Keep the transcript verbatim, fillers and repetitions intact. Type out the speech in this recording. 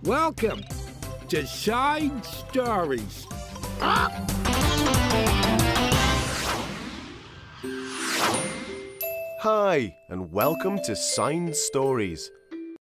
Welcome to Sign Stories. Hi, and welcome to Sign Stories,